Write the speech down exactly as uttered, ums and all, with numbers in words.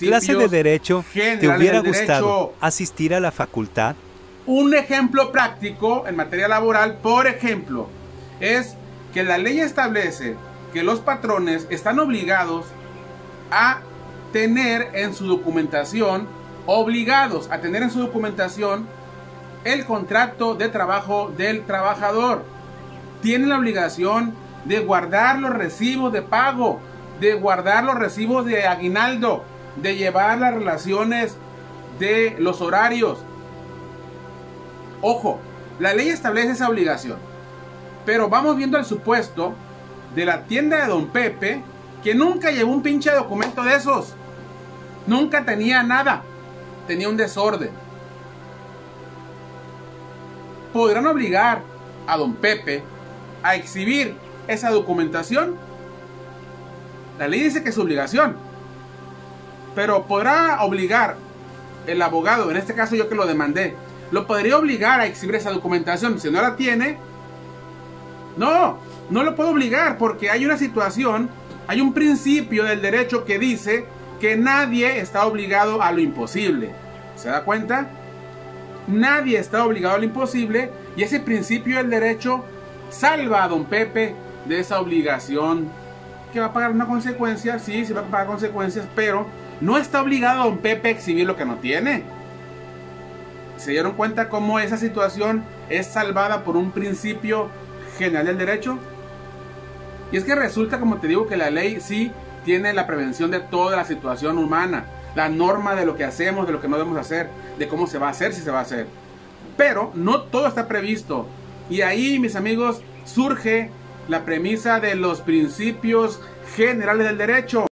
clase de derecho te hubiera gustado derecho. asistir a la facultad? Un ejemplo práctico en materia laboral, por ejemplo, es que la ley establece que los patrones están obligados a tener en su documentación, obligados a tener en su documentación el contrato de trabajo del trabajador. Tienen la obligación de guardar los recibos de pago, de guardar los recibos de aguinaldo, de llevar las relaciones de los horarios. Ojo, la ley establece esa obligación, pero vamos viendo el supuesto de la tienda de Don Pepe, que nunca llevó un pinche documento de esos, nunca tenía nada, tenía un desorden. ¿Podrán obligar a Don Pepe a exhibir esa documentación? La ley dice que es su obligación, pero podrá obligar el abogado, en este caso yo que lo demandé, lo podría obligar a exhibir esa documentación. Si no la tiene, no, no lo puedo obligar, porque hay una situación, hay un principio del derecho que dice que nadie está obligado a lo imposible. ¿Se da cuenta? Nadie está obligado a lo imposible, y ese principio del derecho salva a Don Pepe de esa obligación, que va a pagar una consecuencia. Sí, se va a pagar consecuencias, pero no está obligado a Don Pepe a exhibir lo que no tiene. ¿Se dieron cuenta cómo esa situación es salvada por un principio general del derecho? Y es que resulta, como te digo, que la ley sí tiene la prevención de toda la situación humana, la norma de lo que hacemos, de lo que no debemos hacer, de cómo se va a hacer, si se va a hacer. Pero no todo está previsto. Y ahí, mis amigos, surge la premisa de los principios generales del derecho.